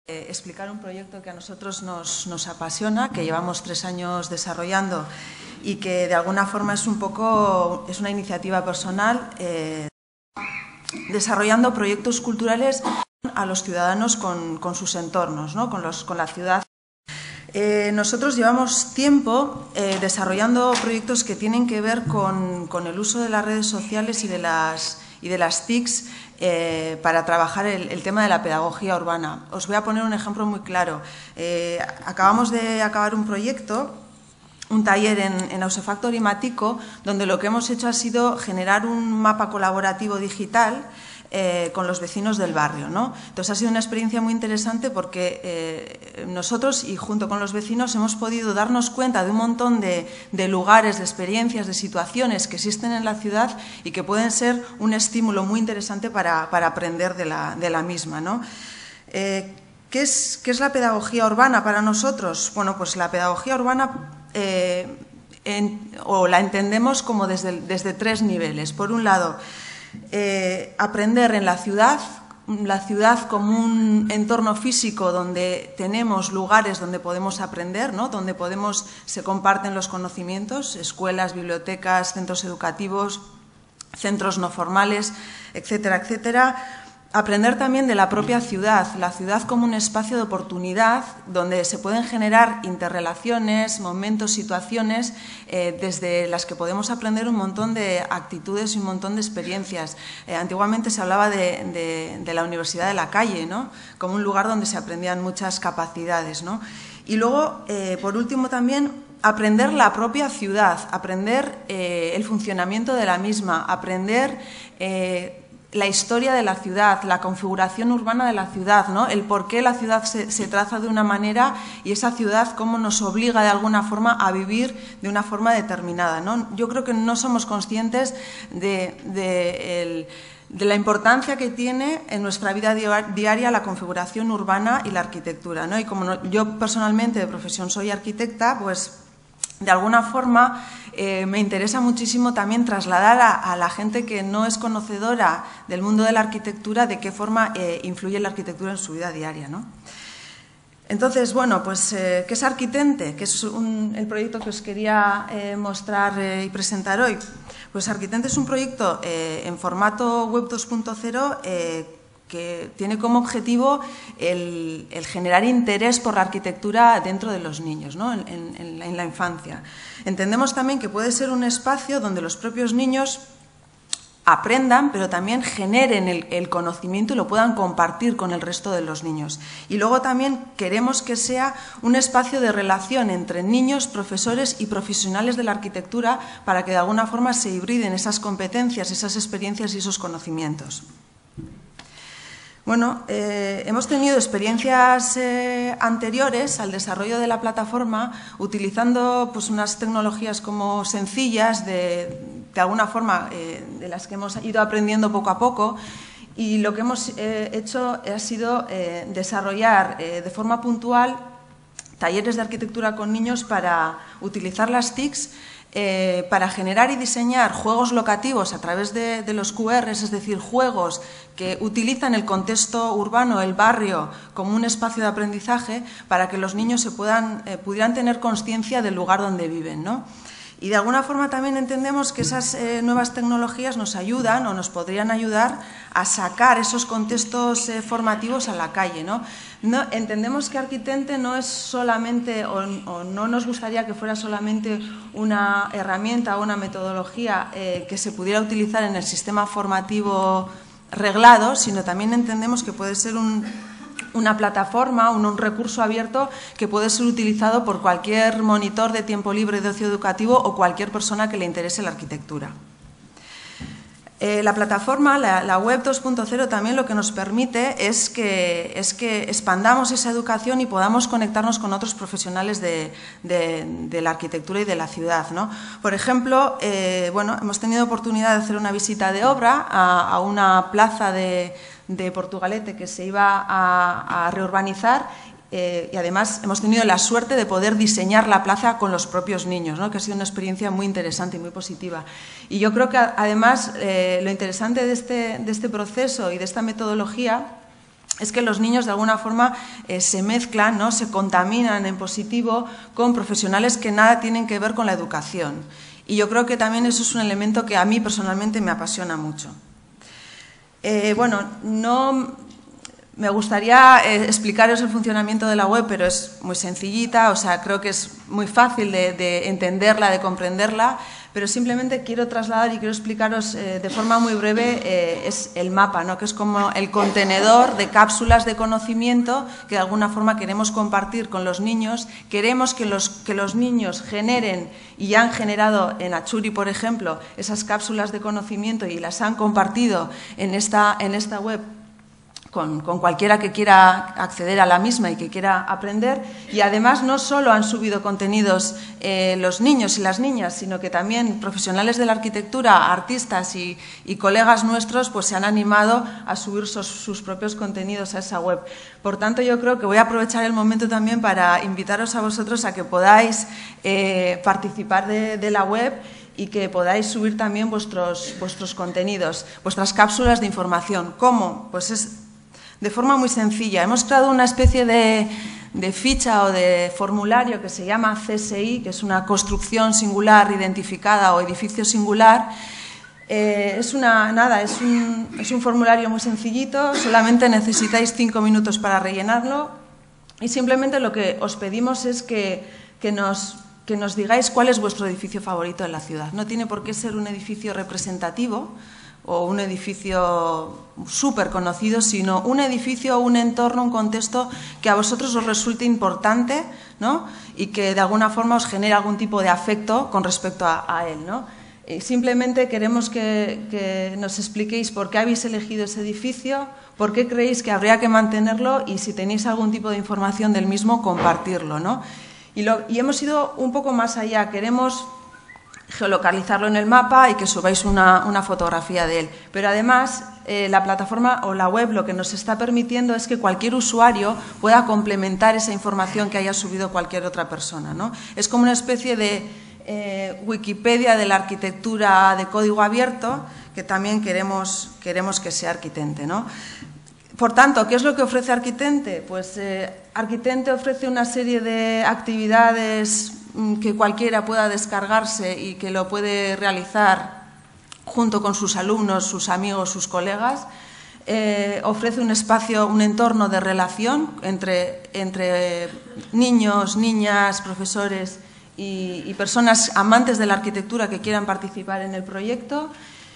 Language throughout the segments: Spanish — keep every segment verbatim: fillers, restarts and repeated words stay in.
Eh, explicar un proyecto que a nosotros nos, nos apasiona, que llevamos tres años desarrollando y que de alguna forma es un poco, es una iniciativa personal, eh, desarrollando proyectos culturales a los ciudadanos con, con sus entornos, ¿no? con, los, con la ciudad. Eh, nosotros llevamos tiempo eh, desarrollando proyectos que tienen que ver con, con el uso de las redes sociales y de las, y de las T I Cs eh, para trabajar el, el tema de la pedagogía urbana. Os voy a poner un ejemplo muy claro. Eh, acabamos de acabar un proyecto, un taller en, en Ausefactory Matico, donde lo que hemos hecho ha sido generar un mapa colaborativo digital Eh, con los vecinos del barrio, ¿no? Entonces ha sido una experiencia muy interesante porque eh, nosotros y junto con los vecinos hemos podido darnos cuenta de un montón de, de lugares, de experiencias, de situaciones que existen en la ciudad y que pueden ser un estímulo muy interesante para, para aprender de la, de la misma, ¿no? Eh, ¿qué es, ¿Qué es la pedagogía urbana para nosotros? Bueno, pues la pedagogía urbana eh, en, o la entendemos como desde, desde tres niveles. Por un lado, Eh, aprender en la ciudad, la ciudad como un entorno físico donde tenemos lugares donde podemos aprender, ¿no? Donde podemos, se comparten los conocimientos, escuelas, bibliotecas, centros educativos, centros no formales, etcétera, etcétera. Aprender también de la propia ciudad, la ciudad como un espacio de oportunidad donde se pueden generar interrelaciones, momentos, situaciones eh, desde las que podemos aprender un montón de actitudes y un montón de experiencias. Eh, antiguamente se hablaba de, de, de la universidad de la calle, ¿no? Como un lugar donde se aprendían muchas capacidades, ¿no? Y luego, eh, por último, también aprender la propia ciudad, aprender eh, el funcionamiento de la misma, aprender Eh, la historia de la ciudad, la configuración urbana de la ciudad, ¿no? El por qué la ciudad se, se traza de una manera y esa ciudad cómo nos obliga de alguna forma a vivir de una forma determinada, ¿no? Yo creo que no somos conscientes de, de, el, de la importancia que tiene en nuestra vida diaria la configuración urbana y la arquitectura, ¿no? Y como no, yo personalmente de profesión soy arquitecta, pues de alguna forma eh, me interesa muchísimo también trasladar a, a la gente que no es conocedora del mundo de la arquitectura de qué forma eh, influye la arquitectura en su vida diaria, ¿no? Entonces, bueno, pues, eh, ¿qué es Arquitente? Que es un, el proyecto que os quería eh, mostrar eh, y presentar hoy. Pues Arquitente es un proyecto eh, en formato web dos punto cero eh, que tiene como objetivo el, el generar interés por la arquitectura dentro de los niños, ¿no? en, en, en la infancia. Entendemos también que puede ser un espacio donde los propios niños aprendan, pero también generen el, el conocimiento y lo puedan compartir con el resto de los niños. Y luego también queremos que sea un espacio de relación entre niños, profesores y profesionales de la arquitectura para que de alguna forma se hibriden esas competencias, esas experiencias y esos conocimientos. Bueno, eh, hemos tenido experiencias eh, anteriores al desarrollo de la plataforma utilizando pues, unas tecnologías como sencillas, de, de alguna forma, eh, de las que hemos ido aprendiendo poco a poco, y lo que hemos eh, hecho ha sido eh, desarrollar eh, de forma puntual talleres de arquitectura con niños para utilizar las T I Cs Eh, para generar y diseñar juegos locativos a través de, de los Q Rs, es decir, juegos que utilizan el contexto urbano, el barrio, como un espacio de aprendizaje para que los niños se puedan, eh, pudieran tener consciencia del lugar donde viven, ¿no? Y de alguna forma también entendemos que esas eh, nuevas tecnologías nos ayudan o nos podrían ayudar a sacar esos contextos eh, formativos a la calle, ¿no? No, entendemos que Arquitente no es solamente, o, o no nos gustaría que fuera solamente una herramienta o una metodología eh, que se pudiera utilizar en el sistema formativo reglado, sino también entendemos que puede ser un una plataforma, un, un recurso abierto que puede ser utilizado por cualquier monitor de tiempo libre de ocio educativo o cualquier persona que le interese la arquitectura. Eh, la plataforma, la, la web dos punto cero, también lo que nos permite es que, es que expandamos esa educación y podamos conectarnos con otros profesionales de, de, de la arquitectura y de la ciudad, ¿no? Por ejemplo, eh, bueno, hemos tenido oportunidad de hacer una visita de obra a, a una plaza de, de Portugalete que se iba a, a reurbanizar. Eh, y además hemos tenido la suerte de poder diseñar la plaza con los propios niños, ¿no? Que ha sido una experiencia muy interesante y muy positiva. Y yo creo que además eh, lo interesante de este, de este proceso y de esta metodología es que los niños de alguna forma eh, se mezclan, ¿no? Se contaminan en positivo con profesionales que nada tienen que ver con la educación. Y yo creo que también eso es un elemento que a mí personalmente me apasiona mucho. Eh, bueno, no me gustaría eh, explicaros el funcionamiento de la web, pero es muy sencillita, o sea, creo que es muy fácil de, de entenderla, de comprenderla, pero simplemente quiero trasladar y quiero explicaros eh, de forma muy breve eh, es el mapa, ¿no? Que es como el contenedor de cápsulas de conocimiento que de alguna forma queremos compartir con los niños. Queremos que los, que los niños generen y han generado en Achuri, por ejemplo, esas cápsulas de conocimiento y las han compartido en esta, en esta web Con, con cualquiera que quiera acceder a la misma y que quiera aprender. Y además no solo han subido contenidos eh, los niños y las niñas, sino que también profesionales de la arquitectura, artistas y, y colegas nuestros pues se han animado a subir sus, sus propios contenidos a esa web. Por tanto, yo creo que voy a aprovechar el momento también para invitaros a vosotros a que podáis eh, participar de, de la web y que podáis subir también vuestros, vuestros contenidos, vuestras cápsulas de información. ¿Cómo? Pues es de forma muy sencilla. Hemos creado una especie de, de ficha o de formulario que se llama C S I, que es una construcción singular identificada o edificio singular. Eh, es, una, nada, es, un, es un formulario muy sencillito, solamente necesitáis cinco minutos para rellenarlo y simplemente lo que os pedimos es que, que nos... que nos digáis cuál es vuestro edificio favorito en la ciudad. No tiene por qué ser un edificio representativo o un edificio súper conocido, sino un edificio, un entorno, un contexto que a vosotros os resulte importante, ¿no? Y que de alguna forma os genere algún tipo de afecto con respecto a, a él, ¿no? Y simplemente queremos que, que nos expliquéis por qué habéis elegido ese edificio, por qué creéis que habría que mantenerlo y si tenéis algún tipo de información del mismo, compartirlo, ¿no? Y, lo, y hemos ido un poco más allá. Queremos geolocalizarlo en el mapa y que subáis una, una fotografía de él. Pero además, eh, la plataforma o la web lo que nos está permitiendo es que cualquier usuario pueda complementar esa información que haya subido cualquier otra persona, ¿no? Es como una especie de eh, Wikipedia de la arquitectura de código abierto que también queremos, queremos que sea Arquitente, ¿no? Por tanto, ¿qué es lo que ofrece Arquitente? Pues eh, Arquitente ofrece una serie de actividades que cualquiera pueda descargarse y que lo puede realizar junto con sus alumnos, sus amigos, sus colegas. Eh, ofrece un espacio, un entorno de relación entre, entre niños, niñas, profesores y, y personas amantes de la arquitectura que quieran participar en el proyecto.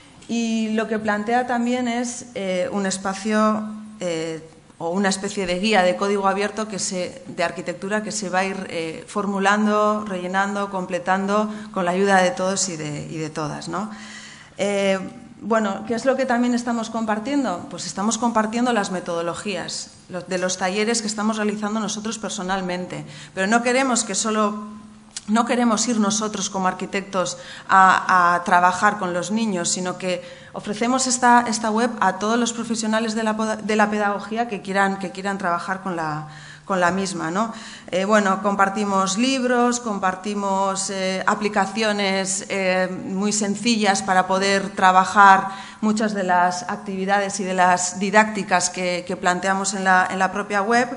Y lo que plantea también es eh, un espacio eh, o una especie de guía de código abierto que se, de arquitectura que se va a ir eh, formulando, rellenando, completando con la ayuda de todos y de, y de todas, ¿no? Eh, bueno, ¿qué es lo que también estamos compartiendo? Pues estamos compartiendo las metodologías de los talleres que estamos realizando nosotros personalmente, pero no queremos que solo... No queremos ir nosotros como arquitectos a, a trabajar con los niños, sino que ofrecemos esta, esta web a todos los profesionales de la, de la pedagogía que quieran, que quieran trabajar con la, con la misma, ¿no? Eh, bueno, compartimos libros, compartimos eh, aplicaciones eh, muy sencillas para poder trabajar muchas de las actividades y de las didácticas que, que planteamos en la, en la propia web.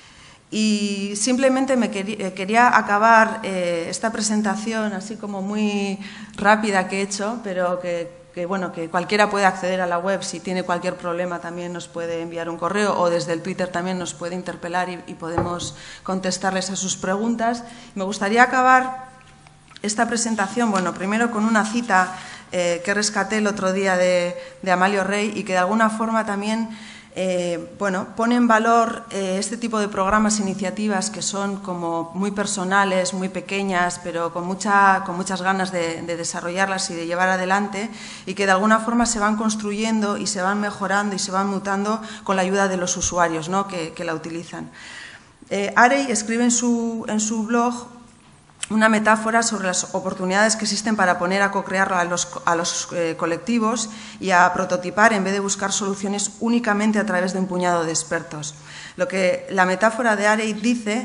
Y simplemente me quería, quería acabar eh, esta presentación así como muy rápida que he hecho, pero que, que, bueno, que cualquiera puede acceder a la web. Si tiene cualquier problema también nos puede enviar un correo o desde el Twitter también nos puede interpelar y, y podemos contestarles a sus preguntas. Me gustaría acabar esta presentación, bueno, primero con una cita eh, que rescaté el otro día de, de Amalio Rey y que de alguna forma también... Eh, bueno, pone en valor eh, este tipo de programas e iniciativas que son como muy personales, muy pequeñas, pero con, mucha, con muchas ganas de, de desarrollarlas y de llevar adelante y que de alguna forma se van construyendo y se van mejorando y se van mutando con la ayuda de los usuarios, ¿no? que, que la utilizan. Eh, Arey escribe en su, en su blog una metáfora sobre las oportunidades que existen para poner a co-crear a los, a los eh, colectivos y a prototipar en vez de buscar soluciones únicamente a través de un puñado de expertos. Lo que la metáfora de Arey dice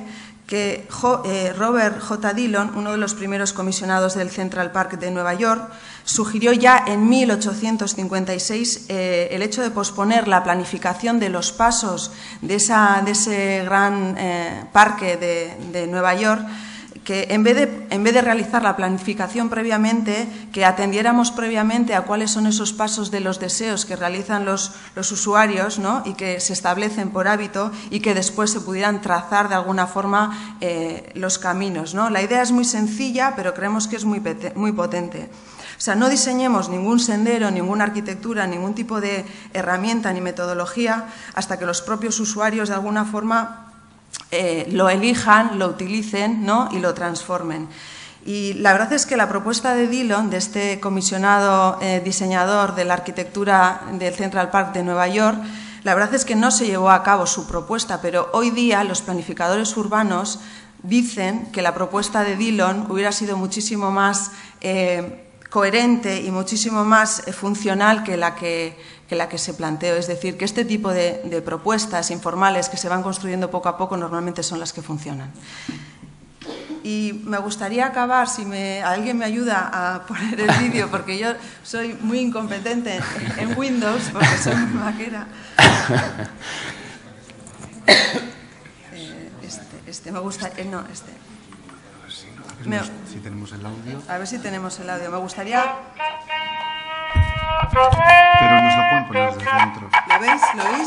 que Robert J. Dillon, uno de los primeros comisionados del Central Park de Nueva York, sugirió ya en mil ochocientos cincuenta y seis eh, el hecho de posponer la planificación de los pasos de, esa, de ese gran eh, parque de, de Nueva York, que en vez, de, en vez de realizar la planificación previamente, que atendiéramos previamente a cuáles son esos pasos de los deseos que realizan los, los usuarios, ¿no? Y que se establecen por hábito y que después se pudieran trazar de alguna forma eh, los caminos, ¿no? La idea es muy sencilla, pero creemos que es muy, muy potente. O sea, no diseñemos ningún sendero, ninguna arquitectura, ningún tipo de herramienta ni metodología hasta que los propios usuarios de alguna forma Eh, lo elijan, lo utilicen, ¿no? Y lo transformen. Y la verdad es que la propuesta de Dillon, de este comisionado eh, diseñador de la arquitectura del Central Park de Nueva York, la verdad es que no se llevó a cabo su propuesta, pero hoy día los planificadores urbanos dicen que la propuesta de Dillon hubiera sido muchísimo más eh, coherente y muchísimo más eh, funcional que la que que la que se planteó. Es decir, que este tipo de, de propuestas informales que se van construyendo poco a poco normalmente son las que funcionan. Y me gustaría acabar, si me, alguien me ayuda a poner el vídeo, porque yo soy muy incompetente en, en Windows, porque soy muy vaquera. Eh, este, este, me gusta, eh, no, este. A ver si, me, si tenemos el audio. A ver si tenemos el audio. Me gustaría... Pero nos lo pueden poner desde dentro. ¿Lo veis? ¿Lo oís?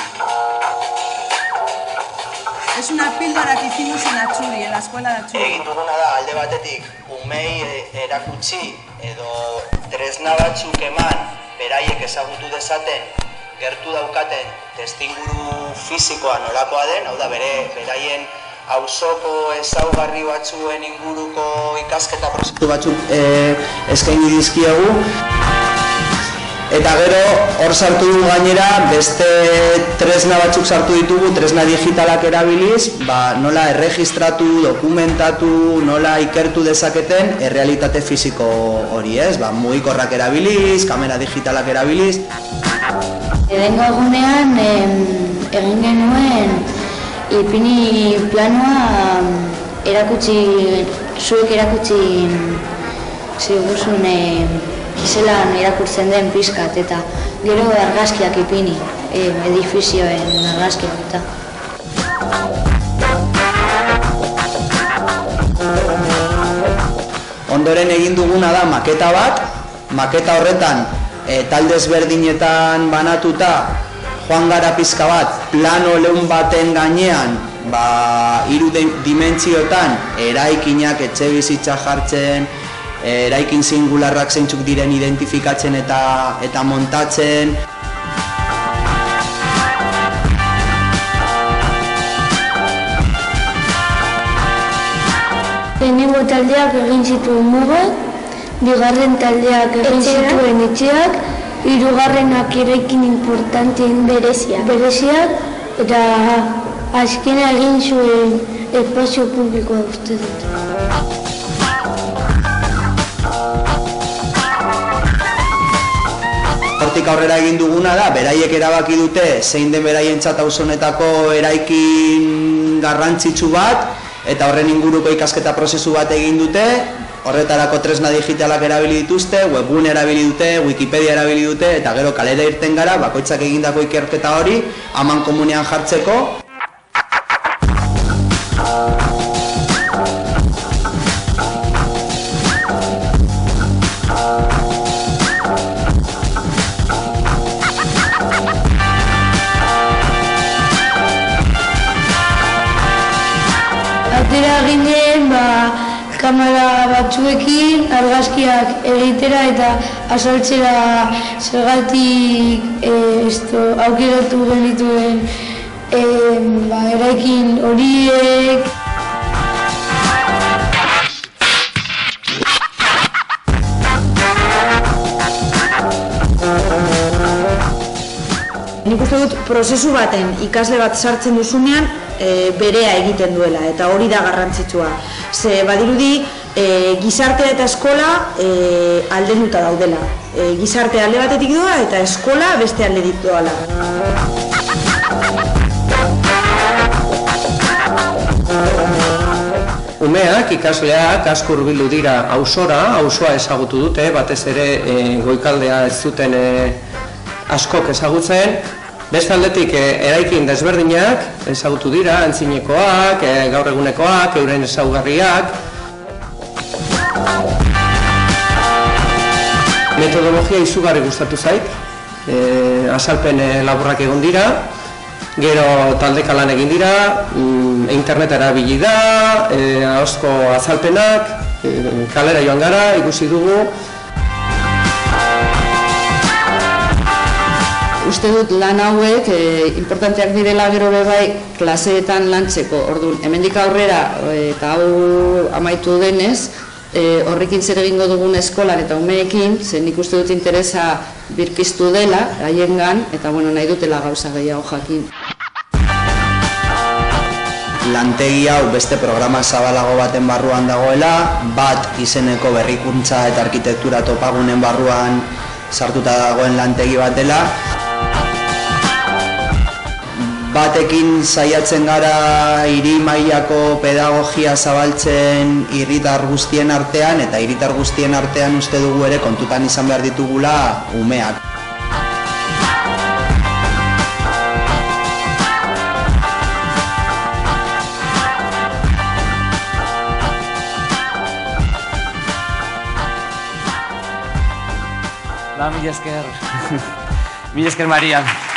Es una píldora que hicimos en Atxuri, en la escuela de Atxuri. Egin duguna da, alde batetik, umei erakutsi edo tresna batzuk eman beraiek ezagutu dezaten, gertu daukaten testinguru fisikoa nolakoa den, hau da bere beraien auzoko ezaugarri batzuen inguruko ikasketa prozesu batzuk eh, eskaini dizkiegu. Eta gero, hor sartu dugu gainera, beste tresna batzuk sartu ditugu, tresna digitalak erabiliz, ba, nola erregistratu, dokumentatu, nola ikertu dezaketen errealitate fisiko hori, ez? Ba, mugikorrak erabiliz, kamera digitalak erabiliz. Edengo egunean egin genuen ipini planoa erakutsi, zuek erakutsi ziguzun zelan irakurtzen den pizkat eta gero argazkiak ipini, edifizioen argazkiak eta. Ondoren egin duguna da maketa bat, maketa horretan talde ezberdinetan banatuta joan gara pizka bat plano leun baten gainean, ba, hiru dimentsiotan eraikinak etxe bizitza jartzen, eraikin singularrak zeintzuk diren identifikatzen eta eta montatzen. Lehenengo taldeak egin zituen mugak, bigarren taldeak egin zituen etxeak, hirugarrenak eraikin importanteen bereziak, bereziak eta azkena egin zuen espazio publikoa uste dut. Hortik aurrera egin duguna da, beraiek erabaki dute zein den beraientzat auzo honetako eraikin garrantzitsu bat, eta horren inguruko ikasketa prozesu bat egin dute, horretarako tresna digitalak erabili dituzte, webgune erabili dute, Wikipedia erabili dute, eta gero kalera irten gara, bakoitzak egindako ikerketa hori, aman komunean jartzeko. Atera ginen, ba, kamera batzuekin argazkiak egitera eta azaltzera zergatik aukeratu genituen ba, eraikin horiek. Nik uste dut prozesu baten ikasle bat sartzen duzunean e, berea egiten duela, eta hori da garrantzitsua. Ze badirudi e, gizartea eta eskola e, aldenduta daudela. E, gizartea alde batetik doa eta eskola beste aldetik doala. Thank you. Umeak, ikasleak, asko hurbildu dira auzora, auzoa ezagutu dute, batez ere e, goikaldea ez zuten e, askok ezagutzen. Beste aldetik, e, eraikin desberdinak ezagutu dira, antzinekoak, e, gaur egunekoak, euren ezaugarriak. Metodologia izugarri gustatu zait, e, azalpen e, laburrak egon dira. Gero taldeka lan egin dira, internet erabili da, e, ahozko azalpenak, e, kalera joan gara, ikusi dugu. Uste dut lan hauek e, importanteak direla gero bebai klaseetan lantzeko. Orduan, hemendik aurrera eta hau amaitu denez, e, horrekin zer egingo dugun eskolan eta umeekin, zen nik uste dut interesa birpiztu dela, haiengan, eta bueno, nahi dutela gauza gehiago jakin. Lantegi hau beste programa zabalago baten barruan dagoela, bat izeneko berrikuntza eta arkitektura topagunen barruan sartuta dagoen lantegi bat dela. Batekin saiatzen gara hiri mailako pedagogia zabaltzen hiritar guztien artean, eta hiritar guztien artean uste dugu ere kontutan izan behar ditugula umeak. Ba, mila esker. Mila esker, Marian.